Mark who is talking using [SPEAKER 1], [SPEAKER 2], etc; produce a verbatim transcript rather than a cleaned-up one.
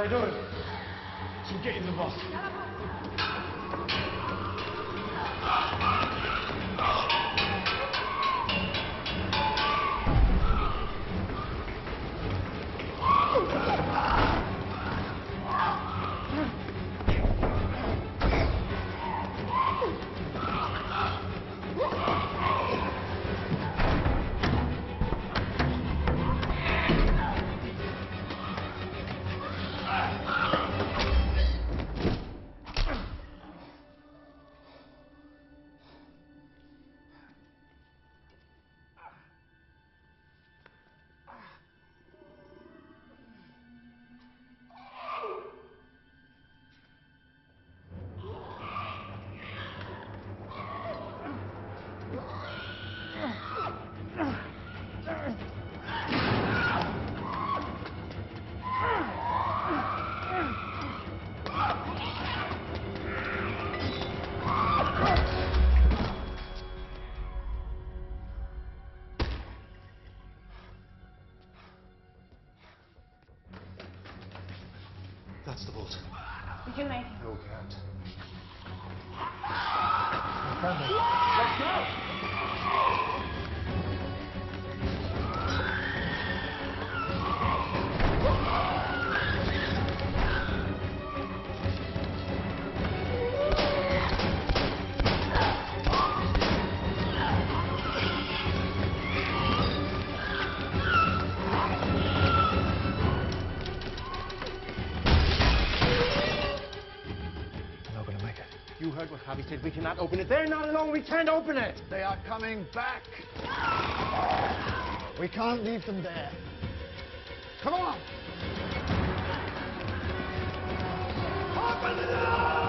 [SPEAKER 1] traidores. Some get in the boss.
[SPEAKER 2] That's the boat.
[SPEAKER 3] We can make it.
[SPEAKER 2] No, we can't.
[SPEAKER 1] Let's go!
[SPEAKER 2] You heard what Javi said. We cannot open it. They're not alone. We can't open it.
[SPEAKER 4] They are coming back. We can't leave them there. Come on. Open it up!